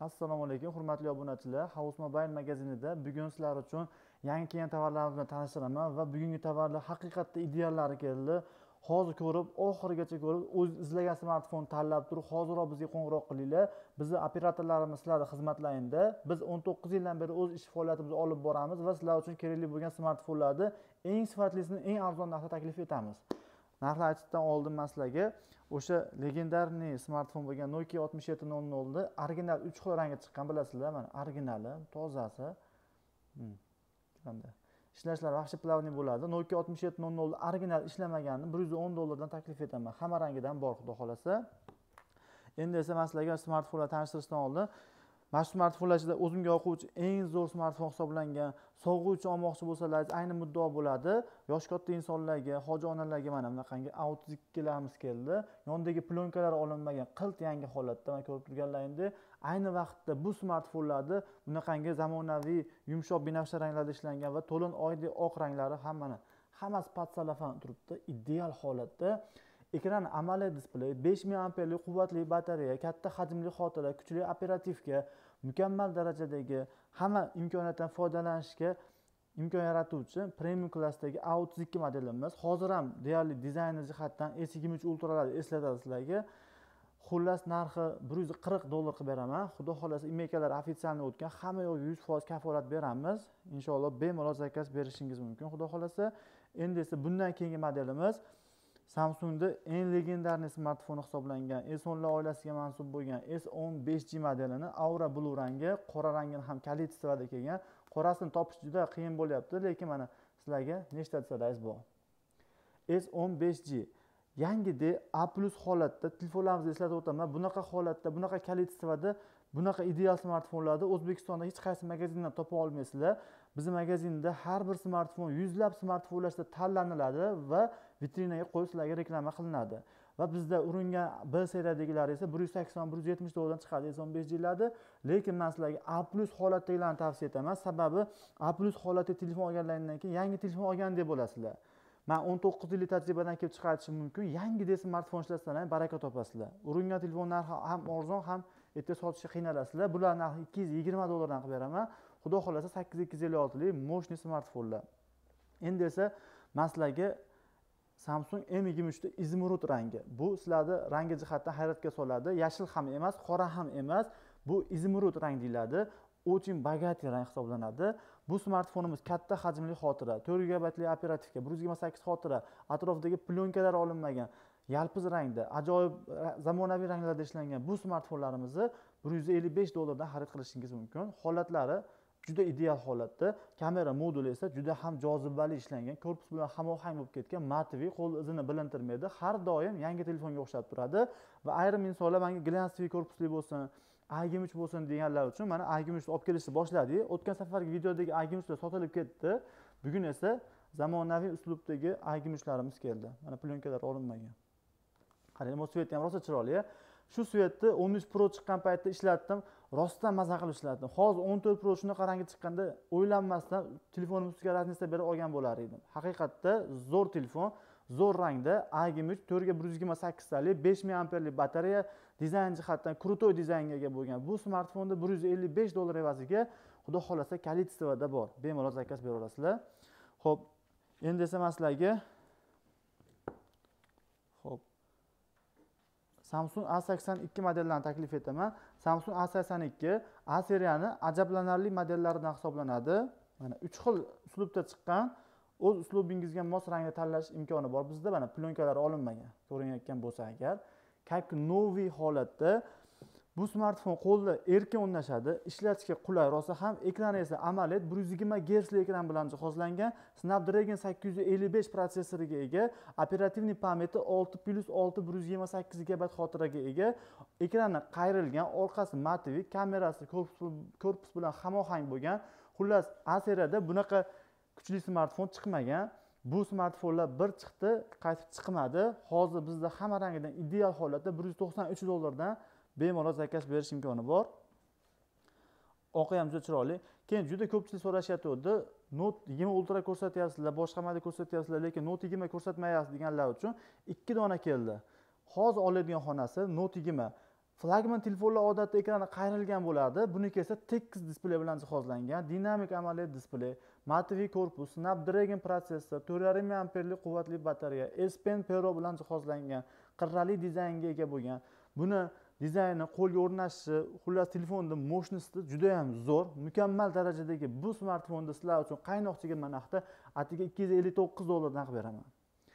Assalomu alaykum, hurmatli obunachilar. House Mobile magazinida bugun sizlar uchun yangi kelgan tovarlarimiz bilan tanishtiraman va bugungi tovarlar haqiqatda ideallari keldi. Hozir ko'rib, oxirigacha ko'rib, o'z izlagan smartfon tanlab turib, hoziroq bizga qo'ng'iroq qilinglar. Bizni operatorlarimiz sizlarga xizmatlaydi. Biz 19 yildan beri o'z ish faoliyatimizni olib boramiz va sizlar uchun kerakli bo'lgan smartfonlarni eng sifatlisini, eng arzon narxda taklif etamiz. Narxlar aytishdan oldin man sizlarga o'sha legendarniy smartfon bo'lgan Nokia 6700 ni original 3 xil rangga chiqqan, bilasizlar, mana originali, tozasi. Ishlashlari vahshiy plavniy bo'ladi. Nokia 6700 original ishlamaganini $110 dan taklif etaman. Hamma rangidan bor, xudo xolasa. Endi esa man sizlarga smartfonlar tanishtirishdan oldin mana shu smartfonlar ichida o'zimga yoquvchi eng zo'r smartfon hisoblangan, sog'uvchi olmoqchi bo'lsangiz ayni muddao bo'ladi. Yosh katta insonlarga, hoji onalarga mana bunaqangi Auto 2larimiz keldi. Yondagi plyonkalar olinmagan, qilt yangi holatda mana ko'rib turganlaringdek. Ayni vaqtda bu smartfonlarda bunaqangi zamonaviy, yumshoq binafsha ranglarda ishlangan va to'lin oydek oq ranglari hammasi patsalafan turibdi, ideal holatda. Ekran AMOLED displey, 5000 amperlik quvvatli batareya, katta hajmli xotira, kuchli operativka, mukammal darajadagi hamma imkoniyatdan foydalanishga imkon yaratuvchi premium klassdagi Auto 2 modelimiz. Hozir ham deyarli dizayner jihatdan S23 Ultra'larni eslatadi sizlarga. Xullas narxi $140 qilib beraman. Xudo xolasa imekalar ofitsialni o'tgan, hamma yo'q 100% kafolat beramiz. Inshaalloh bemalol zakaz berishingiz mumkin, xudo xolasa. Endi esa bundan keyingi modelimiz Samsungda eng legendarniy smartfon hisoblangan S10lar oilasiga mansub bo'lgan S10 5G modelini Aura Blue rangi, qora rangini ham kolleksiyada kelgan. Qorasini topish juda qiyin bo'lyapti, lekin mana sizlarga nechta desangiz bu. S10 5G yangida A+ holatda telefonlarimizda eslatib o'taman. Bunaqa holatda, bunaqa kolleksiyada, bunaqa ideal smartfonlarni O'zbekistonda hech qaysi magazindan topa olmaysizlar. Bizning magazinda har bir smartfon yuzlab smartfonlarda tanlaniladi va vitrinaga qo'yib sizlarga reklama qilinadi. Va bizda uringan B seriyadagilar esa $180-170 dan chiqadi S10 5G'larda, lekin men sizlarga A+ holatdagilarni tavsiya etaman. Sababi A+ holatda telefon olganlaringdan keyin yangi telefon olgandek bo'lasizlar. Men 19 yillik tajribadan kelib chiqarishim mumkin. Yangidek smartfon ishlatsangiz baraka topasizlar. Uringan telefon narxi ham arzon, ham erta sotishga qiynalasizlar. Bular narxi $220 dan qilib beraman. Xudo xolasa 8256 lik mo'shni smartfonlar. Endi esa men sizlarga Samsung M23 da izmurud rangi. Bu sizlarni rangi jihatdan hayratga soladi. Yashil ham emas, qora ham emas. Bu izmurud rang deyiladi. Очень богатый rang hisoblanadi. Bu smartfonimiz katta hajmli xotira, 4 GB operativka, 128 xotira, atrofdagi plyonkalar olinmagan, yalpiz rangda, ajoyib zamonaviy ranglarda ishlangan bu smartfonlarimizni $155 dan xarid qilishingiz mumkin. Holatlari juda ideal holatda. Kamera moduli esa juda ham jozibali ishlangan, korpus bilan hamohang bo'lib ketgan, matviy, qo'l izini bilintirmaydi. Har doim yangi telefonga o'xshab turadi va ayrim insonlar menga glansli korpusli bo'lsin, A23 bo'lsin deganlar uchun mana A23 olib kelishni boshladik. O'tgan safargi videodagi A23lar sotilib ketdi. Bugun esa zamonaviy uslubdagi A23larimiz keldi. Mana plyonkalar olinmagan. Qarang, bu svet ham rosa chiroyli. Shu svetni 13 Pro chiqqan paytda ishlatdim. Rostdan maza qilib ishlatdim. Hozir 14 Pro shunaqa rangi chiqqanda o'ylanmasdan telefonim ustiga razniца berib olgan bo'lar edim. Haqiqatda zo'r telefon, zo'r rangda A23 4/128 talik 5000 amperlik batareya, dizayn jihatdan krutoy dizaynga ega bo'lgan. Bu smartfonda $155 evaziga xudo xolasa kolleksiyada bor. Bemalol zakaz bera olasizlar. Xo'p, endi esa men sizlarga Samsung A82 modellarini taklif etaman. Samsung A82 A seriyani ajablanarli modellaridan hisoblanadi. Mana 3 xil uslubda chiqqan, o'z uslubingizga mos rangni tanlash imkoni bor. Bizda mana plyonkalar olinmagan. Ko'rinayotgan bo'lsa agar, как новый holatda bu smartfon qo'lda erkin o'rnashadi, ishlatishga qulay, rosa ham. Ekrani esa AMOLED 120 Hz ekran bilan jihozlangan, Snapdragon 855 protsessoriga ega, operativniy pamyati 6+6 128 GB xotiraga ega. Ekrani qayrilgan, orqasi matviy, kamerasi korpus bilan hamohang bo'lgan. Xullas, A seriyada bunaqa kuchli smartfon chiqmagan. Bu smartfonlar bir chiqdi, qaytib chiqmadi. Hozir bizda hamma rangidan ideal holatda $193 dan bemalol zakaz berish imkoni bor. Oqi ham juda chiroyli. Keyin juda ko'pchilik so'rashyapti, Note 20 Ultra ko'rsatyapsizlar, boshqa model ko'rsatyapsizlar, lekin Note 20 ko'rsatmayapsiz deganlar uchun 2 dona keldi. Hozir oladigan xonasi Note 20 Flagman telefonlar odatda ekrani qayrilgan bo'ladi. Buniki esa tekis displey bilan jihozlangan, dinamik amaliyot displey, matviy korpus, Snapdragon protsessor, 4,5 amperlik quvvatli batareya, S Pen Pro bilan jihozlangan, qirrali dizaynga ega bo'lgan. Buni dizayni, qo'lga o'rnashi, xullas telefonning mощности juda ham zo'r, mukammal darajadagi bu smartfonni sizlar uchun qaynoqchiga mana haqda atiga $259 narx beraman.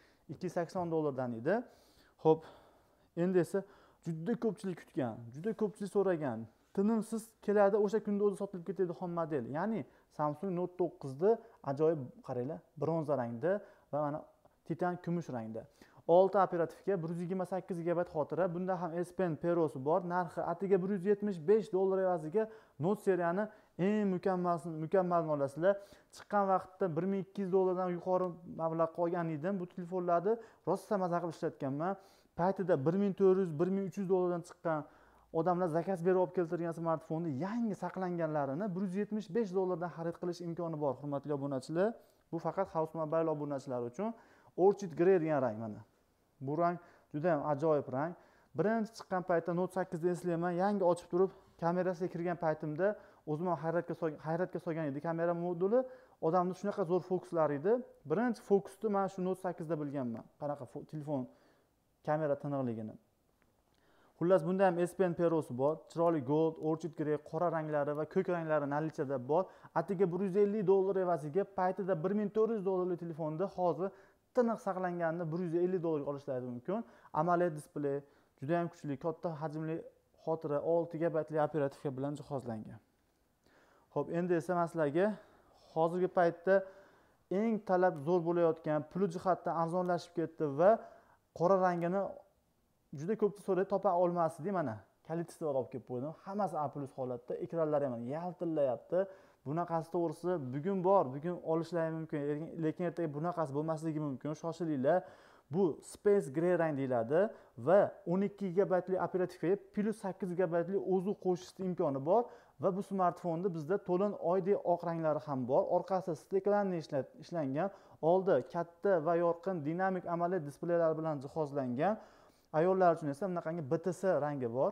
$280 edi. Xo'p, endi esa juda ko'pchilik kutgan, juda ko'pchilik so'ragan, tinimsiz keladi, o'sha kunda o'zi sotilib ketadi xom model. Ya'ni Samsung Note 9 ajoyib qaranglar, bronza rangda va mana titan kumush rangda. 6 operativga 128 GB xotira, bunda ham S Pen Pro'si bor. Narxi atiga $175 evaziga Note seriyani eng mukammalini olasizlar. Chiqqan vaqtda $1200 dan yuqori mablag' qolgan edim. Bu telefonlarni rosa maza qilib ishlatganman. Paytida $1400-1300 dan chiqqan odamlar zakaz berib olib keltirgan smartfonni yangi saqlanganlarini $175 dan xarid qilish imkoni bor, hurmatli obunachilar. Bu faqat House Mobile obunachilari uchun. Orchid Grey degan rang mana. Bu rang juda ham ajoyib rang. Birinchi chiqqan paytda Note 8 ni eslayman, yangi ochib turib, kamerasiga kirgan paytimda o'zim hayratga solgan edi kamera moduli. Odamni shunaqa zo'r fokuslar edi. Birinchi fokusni men shu Note 8 da bilganman. Qanaqa telefon kamera tiniqligini. Xullas bunda ham S Pen Pro'si bor, chiroyli gold, orchid grey, qora ranglari va ko'k ranglari nalichada bor. Atiga $150 evaziga paytida $1400 telefonda hozir tiniq saqlanganini $150 olishlari mumkin. Amaliyot displey, juda ham kuchli, katta hajmli xotira, 6 GB operativka bilan jihozlangan. Xo'p, endi esa men sizlarga hozirgi paytda eng talab zo'r bo'layotgan, pul jihatdan arzonlashib ketdi va qora rangini juda ko'pchilik so'raydi, topa olmasdi, mana kalitisiga olib kelib qo'ydim. Hammasi A+ holatda, ekranlari ham yaltillayapti. Bunaqasi to'g'risi bugun bor, bugun olishlari mumkin, lekin ertaga bunaqasi bo'lmasligi mumkin. Shoshilinglar. Bu Space Gray rang deyiladi va 12 GB operativga plus 8 GB o'zi qo'shish imkoni bor va bu smartfonda bizda to'lin oydek oq ranglari ham bor. Orqasi steklanli ishlangan, oldi katta va yorqin dinamik amaliyot displeylar bilan jihozlangan. Ayollar uchun esa bunaqangi BTS rangi bor.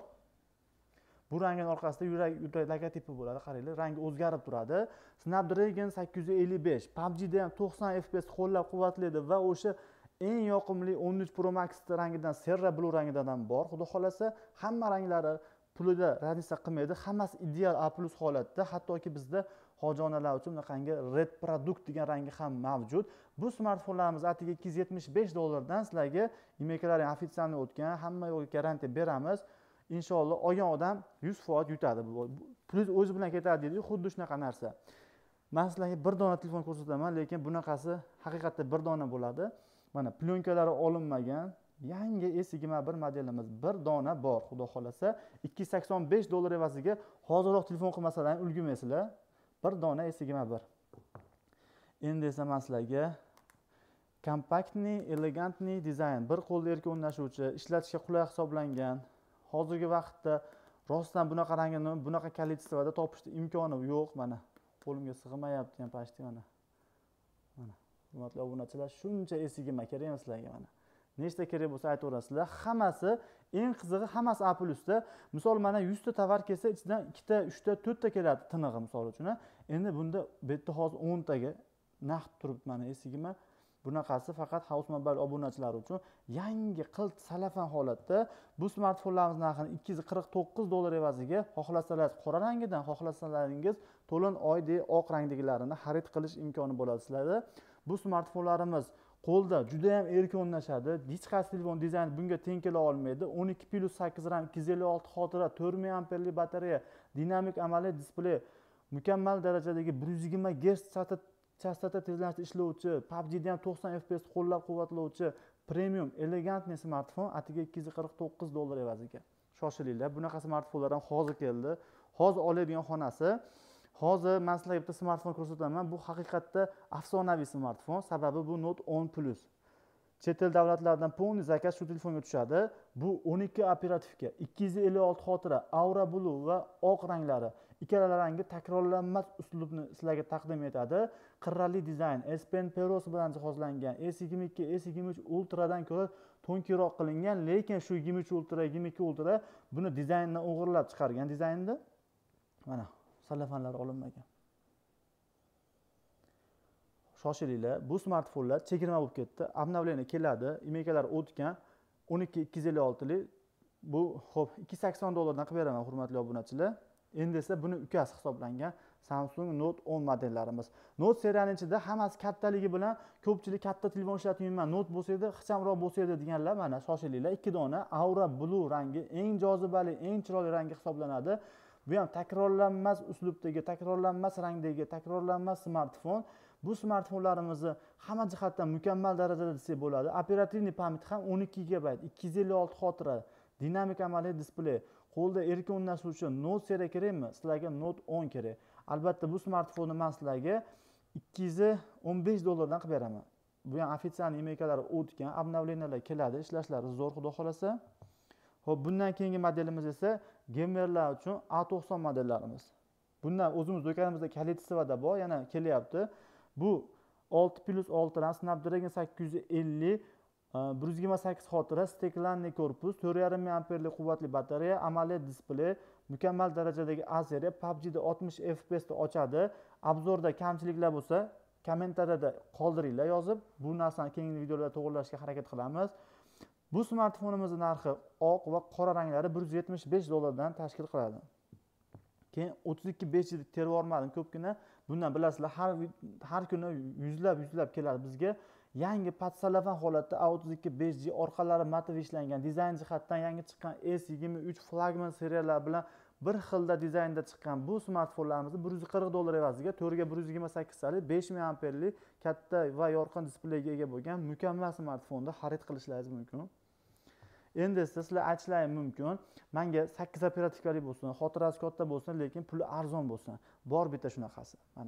Bu rangning orqasida yurak logotipi bo'ladi, qaranglar, rangi o'zgarib turadi. Snapdragon 855, PUBG'da ham 90 FPS qo'llab-quvvatlaydi va o'sha eng yoqimli 13 Pro Max rangidan, Serra Blue rangidan ham bor. Xudo xolasa, hamma ranglari pulida raznica qilmaydi, hammasi ideal A+ holatda, hattoki bizda hojonalar uchun bunaqangi Red Product degan rangi ham mavjud. Bu smartfonlarimiz atiga $275 dan sizlarga emaklari ofitsialni o'tgan, hamma yo'lga garantiya beramiz. Inshaalloh olgan odam 100% yutadi. Pul o'zi bilan ketadi deydi, xuddi shunaqa narsa. Men sizlarga bir dona telefon ko'rsataman, lekin bunaqasi haqiqatda bir dona bo'ladi. Mana plyonkalari olinmagan yangi S21 modelimiz bir dona bor, xudo xolasa. $285 evaziga hozirroq telefon qilmasalar ulgurmaysizlar. Bir dona S21. Endi esa men sizlarga kompaktni, elegantni dizayn, bir qo'lda erkin o'rnashuvchi, ishlatishga qulay hisoblangan. Hozirgi vaqtda rostdan bunaqa rangini, bunaqa kalitesida topishda imkoni yo'q. Mana qo'limga sig'mayapti ham pashti mana. Mana, hurmatli obunachilar, shuncha S20 kerakmi sizlarga mana. Nechta kerak bo'lsa aytaverasizlar. Hammasi eng qizig'i hammasi A+da. Misol mana 100 ta tovar kelsa, ichidan 2 ta, 3 ta, 4 ta keladi tinig'i misol uchun. Endi bunda bu yerda hozir 10 taga naqd turibdi mana S20. Bunaqasi faqat House Mobile obunachilari uchun yangi qilt salafan holatda. Bu smartfonlarimiz narxini $249 evaziga xohlasangiz qora rangidan, xohlasalaringiz to'lin oydek oq rangdagilarini xarid qilish imkoni bo'ladi sizlarda. Bu smartfonlarimiz qo'lda juda ham erkin o'rnashadi. Hech qaysi telefon dizayni bunga teng kela olmaydi. 12+8 RAM, 256 xotira, 4000 amperli batareya, dinamik amaliyot displey, mukammal darajadagi 120 Hz chastota tezlanishda ishlovchi, PUBG'da ham 90 FPS qo'llab-quvvatlovchi premium elegantni smartfon atiga $249 evaziga. Shoshilinglar, bunaqa smartfonlar ham hozir keldi. Hozir oladigan xonasi. Hozir men sizlarga bitta smartfon ko'rsataman. Bu haqiqatda afsonaviy smartfon, sababi bu Note 10 Plus. Chet el davlatlardan pulni zakaz shu telefonga tushadi. Bu 12 operativka, 256 xotira, Aura Blue va oq ranglari. ikkala rangi takrorlanmas uslubni sizlarga taqdim etadi. Qirrali dizayn, S Pen Peros bilan jihozlangan S22, S23 Ultra'dan ko'ra to'nkiroq qilingan, lekin shu 23 Ultra, 22 Ultra buni dizaynni o'g'irlab chiqargan dizaynda. Mana salafanlar olinmagan. Shoshilinglar, bu smartfonlar chegirma bo'lib ketdi. Обновление keladi, imekalar o'tgan 12256 lik. Bu xo'p, $280 qilib beraman, hurmatli obunachilar. Endi esa buni ukasi hisoblangan Samsung Note 10 modellarimiz. Note seriyaning ichida hammasi kattaligi bilan ko'pchilik katta telefon ishlatmayman, Note bo'lsa edi, ixchamroq bo'lsa edi deganlar, mana shoshilinglar. 2 dona Aura Blue rangi eng jozibali, eng chiroyli rangi hisoblanadi. Bu ham takrorlanmas uslubdagi, takrorlanmas rangdagi, takrorlanmas smartfon. Bu smartfonlarimizni hamma jihatdan mukammal darajada desak bo'ladi. Operativniy pamyat ham 12 GB, 256 xotira, dinamik amaliy displey. Qo'lda erkin o'ynashuvchi Note seriya kerakmi? Sizlarga Note 10 kerak. Albatta bu smartfonni men sizlarga $215 dan qilib beraman. Bu ham ofitsial imekalar o'tgan, обновлениялар keladi, ishlashlari zo'r, xudo xolasa. Xo'p, bundan keyingi modelimiz esa gamerlar uchun A90 modellarimiz. Bundan o'zimiz do'konimizda kolleksiyada bor, yana kelyapti. Bu 6+6 ram Snapdragon 850 128 xotira, steklanniy korpus, 4,5 mAh quvvatli batareya, AMOLED displey, mukammal darajadagi A seriya, PUBG'da 60 FPS da ochadi. Obzorda kamchiliklar bo'lsa, kommentariyada qoldiringlar yozib, bu narsani keyingi videolarda to'g'rilashga harakat qilamiz. Bu smartfonimizning narxi oq va qora ranglari $175 dan tashkil qiladi. Keyin 32500 terib olmadim ko'pgina. Bundan bilasizlar, har kuni yuzlab keladi bizga. Yangi patsalafan holatda A32 5G orqalari matov ishlangan, dizayn jihatdan yangi chiqqan S23 flagman seriyalar bilan bir xilda dizaynda chiqqan bu smartfonlarimizni $140 evaziga 4 ga 128 sali 5 mAh katta va yorqin displeyga ega bo'lgan mukammal smartfonni xarid qilishlaringiz mumkin. Endi sizlar aytishlaringiz mumkin, menga 8 operativkali bo'lsin, xotirasi katta bo'lsin, lekin puli arzon bo'lsin. Bor bitta shunaqasi. Mana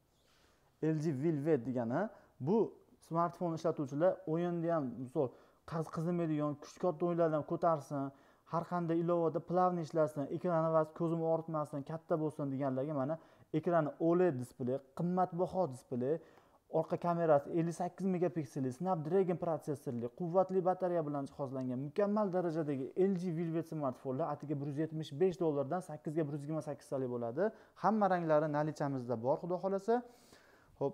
LG Velvet degani bu smartfon ishlatuvchilar o'yinda ham misol qizimaydigan kuch katta o'yinlardan ko'tarsin, har qanday ilovada plavni ishlasin, ekrani va ko'zimni og'ritmasin, katta bo'lsin deganlarga mana ekrani OLED displey, qimmatbaho displey, orqa kamerasi 58 megapikselli, Snapdragon protsessorli, quvvatli batareya bilan jihozlangan mukammal darajadagi LG Velvet smartfonlar atiga $175 dan 8 ga 128 sali bo'ladi. Hamma ranglari nalichamizda bor, xudo xolasa. Xo'p,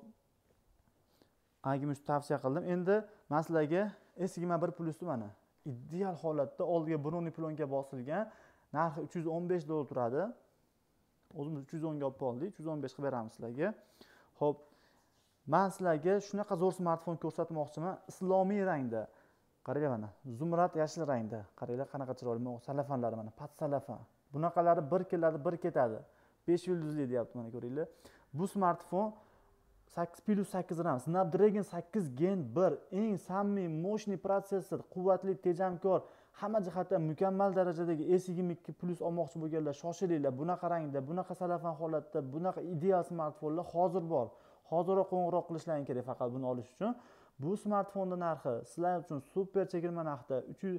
Agimish tavsiya qildim. Endi men sizlarga S21 Plus'ni mana ideal holatda oldiga bruniy plonka bosilgan, narxi $315 turadi. O'zimiz 310 ga olib qoldik, 315 qilib beramiz sizlarga. Xo'p, men sizlarga shunaqa zo'r smartfon ko'rsatmoqchiman, islomiy rangda. Qaranglar mana, zumrad yashil rangda. Qaranglar qanaqa chiroyli salafanlari mana, pat salafan. Bunaqalari bir keladi, bir ketadi. 5 yulduzli deyapti, mana ko'ringlar. Bu smartfon 8+8 ram, Snapdragon 8 Gen 1, eng samimiy, moshniy protsessor, quvvatli, tejamkor, hamma jihatdan mukammal darajadagi S22 Plus olmoqchi bo'lganlar shoshilinglar. Bunaqa rangda, bunaqa salafan holatda, bunaqa ideal smartfonlar hozir bor. Hozirroq qo'ng'iroq qilishlaring kerak faqat buni olish uchun. Bu smartfonning narxi sizlar uchun super chegirma narxda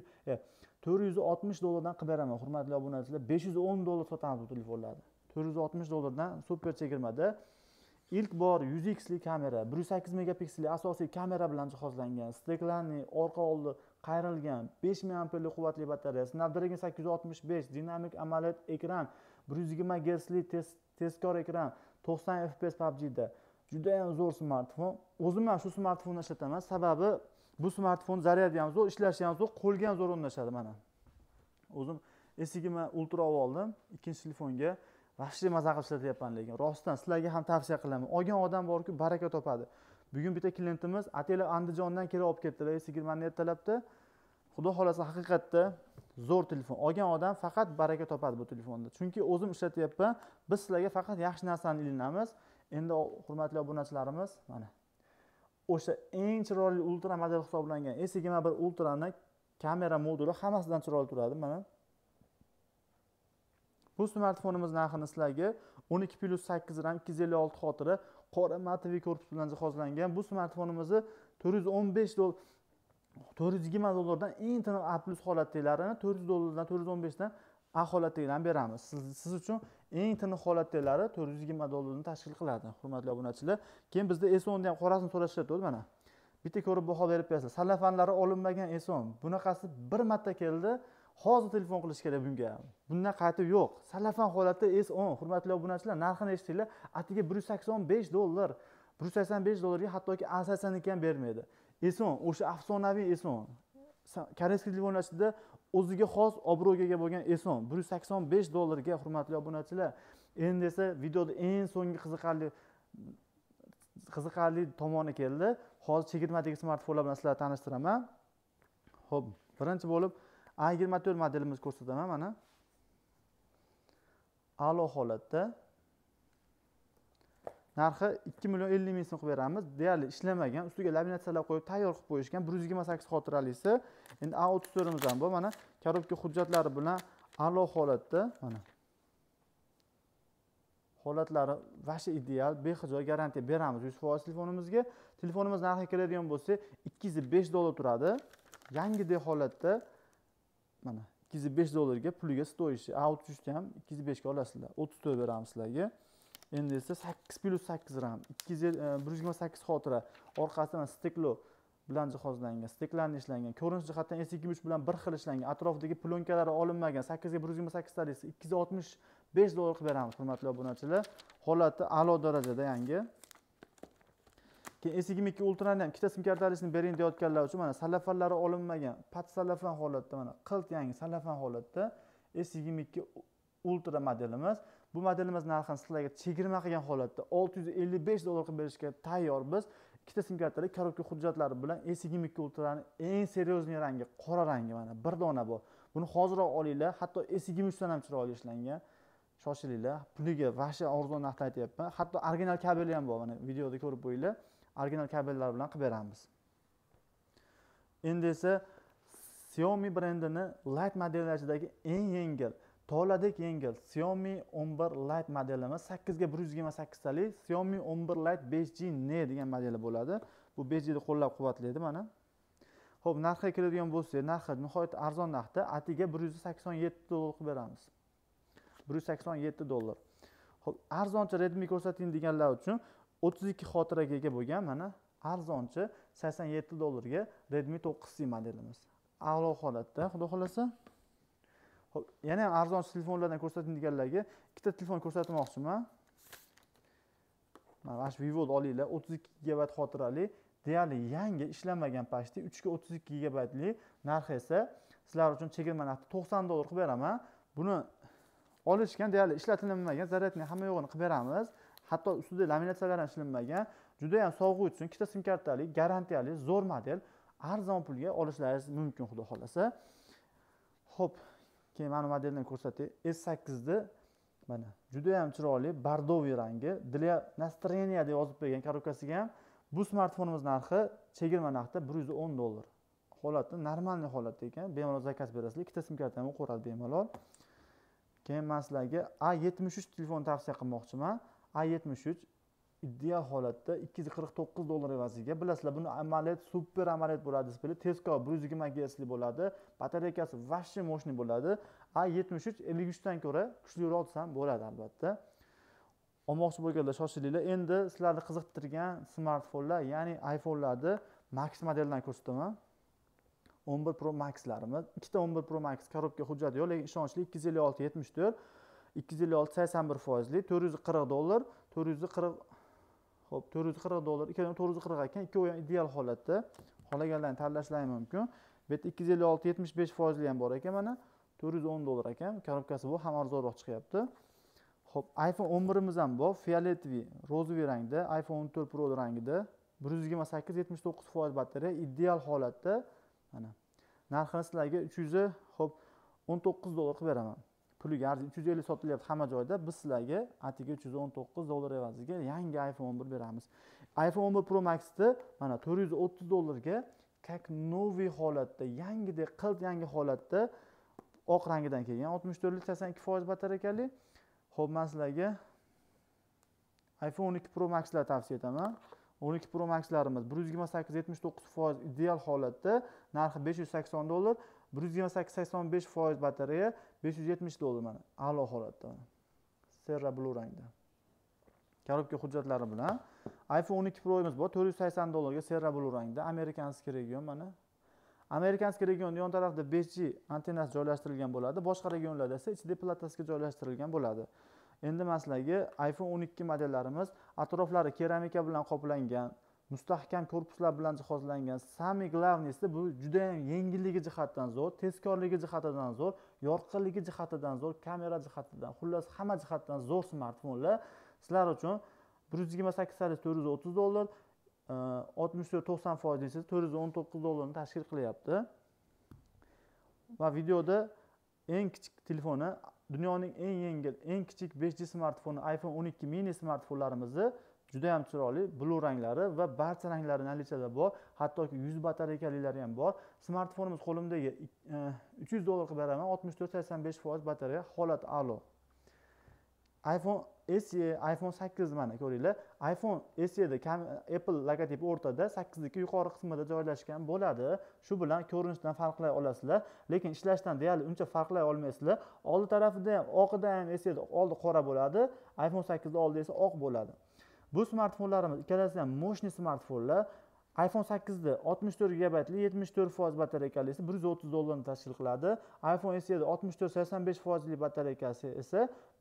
$460 dan qilib beraman, hurmatli obunachilar. $510 sotamiz bu telefonlarni. $460 dan super chegirmada. İlk bor 100x li kamera, 108 megapikselli asosiy kamera bilan jihozlangan, steklanniy, orqa oldi qayrilgan, 5 mAh quvvatli batareya, Snapdragon 865, dinamik AMOLED ekran, 120 Hz li tezkor ekran, 90 FPS PUBG'da. Juda ham zo'r smartfon. O'zim ham shu smartfonni ishlataman, sababi bu smartfon zaryadi ham zo'r, ishlashi ham zo'r, qo'lga ham zo'r o'rnashadi mana. O'zim S20 Ultra oldim, ikkinchi telefonga. Vahshiy maza qilib ishlatyapman, lekin rostdan sizlarga ham tavsiya qilaman. Olgan odam borki, baraka topadi. Bugun bitta klientimiz Atela Andijondan kelib olib ketdilar, S20 ni ertalabda. Xudo xolasa haqiqatda zo'r telefon. Olgan odam faqat baraka topadi bu telefonda. Chunki o'zim ishlatyapman. Biz sizlarga faqat yaxshi narsani ilinamiz. Endi hurmatli obunachilarimiz, mana o'sha eng chiroyli ultra model hisoblangan S21 Ultra'ning kamera moduli hammasidan chiroyli turadi, mana. Bu smartfonimiz narxini sizlarga 12+8 ram, 256 xotira, qora matoviy korpus bilan jihozlangan. Bu smartfonimizni $420 dan eng tiniq A+ holatdalarini $400 dan 415 dan A holatdagilarni beramiz. Siz uchun eng tiniq holatdalari 420 dollarni tashkil qiladi, hurmatli obunachilar. Keyin bizda S10 ni ham qorasini so'rashyapti mana. Bitta ko'rib baho berib berasiz. Salafanlari olinmagan S10. Bunaqasi bir marta keldi. Hozir telefon qilish kerak bunga. Bundan qaytib yo'q. Salafan holatda S10, hurmatli obunachilar, narxini eshitinglar. Atiga 185 dollar. 185 dollarga hattoki A80 ham bermaydi. S10, o'sha afsonaviy S10. Koreyskiy telefonlarida o'ziga xos obro'ga ega bo'lgan S10 185 dollarga, hurmatli obunachilar. Endi esa videoda eng so'nggi qiziqarli tomoni keldi. Hozir chegirmadagi smartfonlar bilan sizlarni tanishtiraman. Xo'p, birinchi bo'lib A24 modelimizni ko'rsataman mana. A'lo holatda. Narxi 2 million 50 ming so'm qilib beramiz. Deyarli ishlamagan, ustiga laminatsiyalar qo'yib tayyor qilib qo'yishgan 128 xotiralisi. Endi A34 imiz ham bor mana. Korobka hujjatlari bilan a'lo holatda mana. Holatlari vasha ideal, behijoy garantiya beramiz 100% telefonimizga. Telefonimiz narxi keladigan bo'lsa 205 dollar turadi. Yangidek holatda mana 205 dollarga puliga stoyishi. A33 ham 205 ga olasizlar. 34 beramiz sizlarga. Endi esa 8+8 RAM, 128 xotira, orqasidan steklo bilan jihozlangan, steklarni ishlangan, ko'rinish jihatdan S23 bilan bir xil ishlangan, atrofidagi plonkalari olinmagan, 8 ga 128 ta desa 265 dollar qilib beramiz, hurmatli obunachilar. Holati a'lo darajada yangi. Keyin S22 Ultra'ni ham ikkita sim kartalisini bering deyotganlar uchun mana salafanlari olinmagan, pat salafan holatda mana qilt yangi salafan holatda S22 Ultra modelimiz. Bu modelimiz narxini sizlarga chegirma qilgan holatda 655 dollar qilib berishga tayyor biz. Ikkita sim kartali korobka hujjatlari bilan S22 Ultra'ni eng seryozni rangi, qora rangi mana bir dona bor. Buni hoziroq olinglar, hatto S23 dan ham chiroyli ishlangan. Shoshilinglar, puliga vasha arzon narxda aytyapman. Hatto original kabeli ham bor, mana videoda ko'rib qo'yinglar. Original kabellar bilan qilib beramiz. Endi esa Xiaomi brendini Lite modellarisidagi eng yengil, toladek yengil Xiaomi 11 Lite modelimiz 8 ga 128 talik Xiaomi 11 Lite 5G Ne degan modeli bo'ladi. Bu 5G ni qo'llab-quvvatlaydi mana. Xo'p, narxiga keladigan bo'lsa, narxi nihoyat arzon narxda, atiga 187 dollar qilib beramiz. 187 dollar. Xo'p, arzoncha Redmi ko'rsating deganlar uchun 32 xotiraga ega bo'lgan mana arzoncha 87 dollarga Redmi 9C modelimiz. A'lo holatda, xudo xolasa. Xo'p, yana ham arzon telefonlardan ko'rsating deganlarga ikkita telefon ko'rsatmoqchiman. Mana shu Vivo olinglar, 32 GB xotirali, deyarli yangi ishlamagan pashti 3 ga 32 GB li, narxi esa sizlar uchun chegirma narxi 90 dollar qilib beraman. Buni olishgan deyarli ishlatilmagan, zaryadni hamma yo'g'ini qilib beramiz. Hatto ustida laminatsiyalar ham ishlanmagan, juda ham sog'uvchi uchun ikkita sim kartali, garantiyali, zo'r model, arzon pulga olishlaringiz mumkin, xudo xolasa. Xo'p, keyin mana modelni ko'rsatay. S8 da mana juda ham chiroyli, bordoviy rangi, для настроения deb yozib qo'ygan korobkasiga ham. Bu smartfonimiz narxi chegirma narxda 110 dollar. Holati normalniy holatda ekan, bemalol zakaz berasizlar. Ikkita sim karta ham o'qiradi bemalol. Keyin men sizlarga A73 telefon tavsiya qilmoqchiman. A73 ideal holatda 249 dollar evaziga. Bilasizlar, buni AMOLED, super AMOLED bo'ladi displey, tezkor 120 MHz bo'ladi, batareykasi vashshi moshni bo'ladi. A73 53 dan ko'ra kuchliroq ham bo'ladi albatta. Olmoqchi bo'lganlar shoshilinglar. Endi sizlarni qiziqtirgan smartfonlar, ya'ni iPhone'larni Max modelidan ko'rsataman. 11 Pro Max'larimiz, ikkita 11 Pro Max korobka hujjati yo'q, lekin ishonchli 256 74, 256 81% li, 440 dollar, 440 Xo'p, 440 dollar, ikkovidan 440 ekan, ikkovi ham ideal holatda. Xohlaganlarni tanlashlari mumkin. Bu yerda 256 75% li ham bor ekan mana. 410 dollar ekan. Korobkasi bu ham arzonroq chiqyapti. Xo'p, iPhone 11 imiz ham bor, fioletviy, rozoviy rangda, iPhone 14 Pro rangida, 128 79% batareya, ideal holatda. Mana. Narxini sizlarga 300, xo'p, 19 dollar qilib beraman. Puliga arzi 350 sotilyapti hamma joyda. Biz sizlarga atiga 319 dollar evaziga yangi iPhone 11 beramiz. iPhone 11 Pro Max'da mana 430 dollarga как новый holatda, yangidek qilt yangi holatda oq rangidan kelgan 64 82% batareykali. Xo'p, men sizlarga iPhone 12 Pro Max'lar tavsiya etaman. 12 Pro Max'larimiz 128 79% ideal holatda, narxi 580 dollar, 128 85% batareya, 570 dollar mana. A'lo holatda. Serra Blue rangda. Korobka hujjatlari bilan iPhone 12 Pro'miz bor, $480 Serra Blue rangda, amerikanskiy region mana. Amerikanskiy regionda yon tarafda 5G antennasi joylashtirilgan bo'ladi, boshqa regionlarda esa ichida platasiga joylashtirilgan bo'ladi. Endi men sizlarga iPhone 12 modellarimiz atroflari keramika bilan qoplangan, mustahkam korpuslar bilan jihozlangan. Samый главныйsi bu juda ham yengilligi jihatdan zo'r, tezkorligi jihatidan zo'r, yorqinligi jihatidan zo'r, kamera jihatidan, xullas hamma jihatdan zo'r smartfonlar sizlar uchun $128 $430, 64-90% esa $419 tashkil qilyapti. Va videoda eng kichik telefoni, dunyoning eng yengil, eng kichik 5G smartfoni iPhone 12 mini smartfonlarimizni juda ham chiroyli blue ranglari va barcha ranglari nalichada bor. Hattoki 100 batareykaliklari ham bor. Smartfonimiz qo'limdagi $300 qilib beraman, 64-85% batareya, holat a'lo. iPhone SE, iPhone 8 mana ko'ringlar. iPhone SEda Apple logotipi o'rtada, 8dagi yuqori qismida joylashgan bo'ladi. Shu bilan ko'rinishdan farqlay olasizlar, lekin ishlashdan deyarli uncha farqlay olmaysizlar. Oldi tarafida ham, oqida ham SEda oldi qora bo'ladi, iPhone 8da oldi esa oq bo'ladi. Bu smartfonlarimiz ikkalasi ham moshni smartfonlar. iPhone 8da 64 GB li 74% batareykasi $130 tashkil qiladi. iPhone SEda 64-85% li batareykasi esa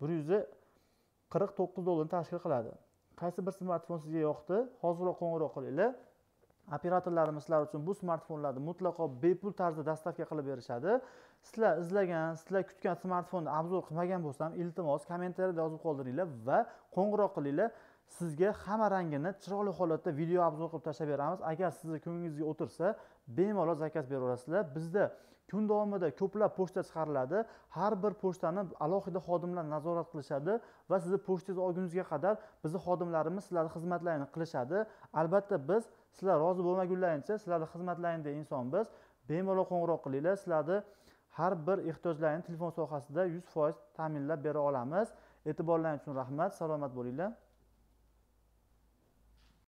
$149 tashkil qiladi. Qaysi bir smartfon sizga yoqdi? Hozirroq qo'ng'iroq qilinglar. Operatorlarimiz sizlar uchun bu smartfonlarni mutlaqo bepul tarzda dastavka qilib berishadi. Sizlar izlagan, sizlar kutgan smartfonni obzor qilmagan bo'lsam, iltimos kommentariyada yozib qoldiringlar va qo'ng'iroq qilinglar. Sizga hamma rangini chiroyli holatda video obzor qilib tashlab beramiz. Agar sizni ko'nglingizga o'tirsa, bemalol zakaz bera olasizlar. Bizda kun davomida ko'plab pochta chiqariladi. Har bir pochtani alohida xodimlar nazorat qilishadi va sizni pochtangizni olguningizga qadar bizning xodimlarimiz sizlarning xizmatlarini qilishadi. Albatta biz sizlar rozi bo'lmagunlaringcha sizlarning xizmatlaringda insonmiz. Bemalol qo'ng'iroq qilinglar. Sizlarni har bir ehtiyojlaringizni telefon sohasida 100% ta'minlab bera olamiz. E'tiborlaringiz uchun rahmat. Salomat bo'linglar.